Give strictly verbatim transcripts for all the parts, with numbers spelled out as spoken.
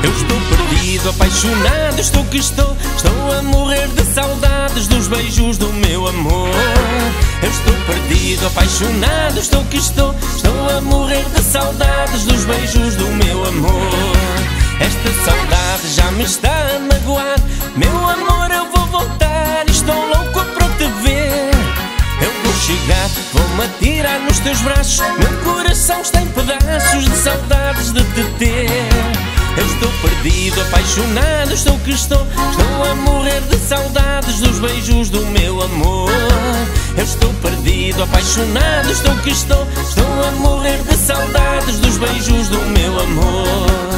Eu estou perdido, apaixonado, estou que estou Estou a morrer de saudades dos beijos do meu amor. Eu estou perdido, apaixonado, estou que estou Estou a morrer de saudades dos beijos do meu amor. Esta saudade já me está a magoar. Meu amor, eu vou voltar, estou louco para te ver. Eu vou chegar, vou-me atirar nos teus braços. Meu coração está em pedaços de saudades de te ter. Eu estou perdido, apaixonado, estou que estou Estou a morrer de saudades dos beijos do meu amor. Eu estou perdido, apaixonado, estou que estou Estou a morrer de saudades dos beijos do meu amor.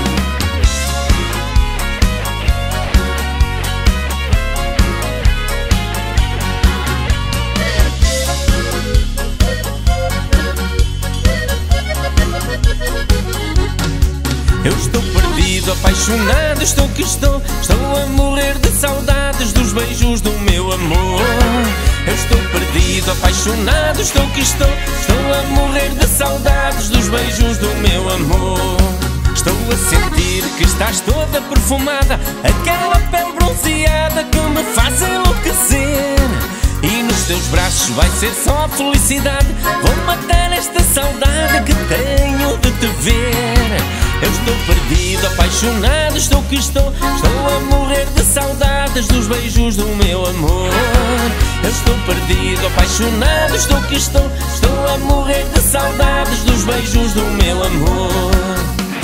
Eu estou perdido, apaixonado, estou que estou Estou a morrer de saudades dos beijos do meu amor. Eu estou perdido, apaixonado, estou que estou Estou a morrer de saudades dos beijos do meu amor. Estou a sentir que estás toda perfumada, aquela pele bronzeada que me faz enlouquecer. E nos teus braços vai ser só felicidade. Vou matar esta saudade que tenho de te ver. Eu estou perdido, apaixonado, estou que estou Estou a morrer de saudades dos beijos do meu amor. Eu estou perdido, apaixonado, estou que estou Estou a morrer de saudades dos beijos do meu amor.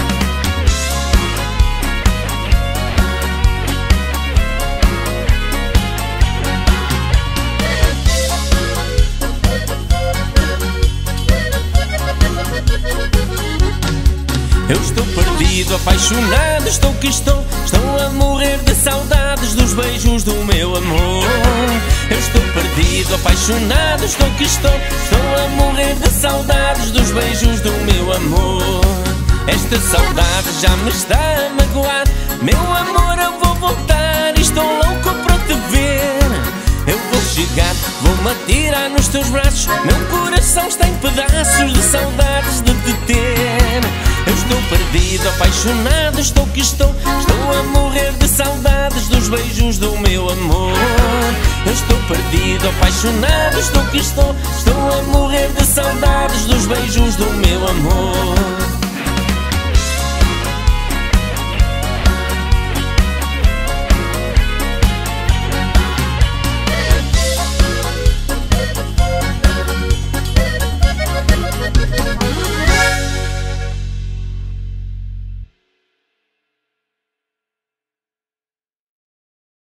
Eu estou perdido, apaixonado, estou que estou Estou a morrer de saudades dos beijos do meu amor. Eu estou perdido, apaixonado, estou que estou Estou a morrer de saudades dos beijos do meu amor. Esta saudade já me está a magoar. Meu amor, eu vou voltar, estou louco para te ver. Eu vou chegar, vou-me atirar nos teus braços. Meu coração está em pedaços de saudades de te ter. Eu estou perdido, apaixonado, estou que estou Estou a morrer de saudades dos beijos do meu amor. Eu estou perdido, apaixonado, estou que estou Estou a morrer de saudades dos beijos do meu amor.